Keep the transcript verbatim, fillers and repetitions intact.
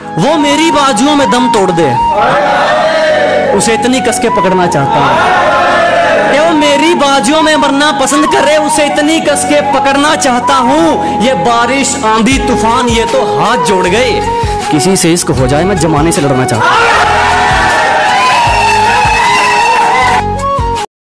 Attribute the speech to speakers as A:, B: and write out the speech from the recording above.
A: वो मेरी बाजुओं में दम तोड़ दे, उसे इतनी कस के पकड़ना चाहता हूँ। वो मेरी बाजुओं में मरना पसंद करे, उसे इतनी कस के पकड़ना चाहता हूँ। ये बारिश आंधी तूफान ये तो हाथ जोड़ गए, किसी से इश्क हो जाए मैं जमाने से लड़ना चाहता हूँ।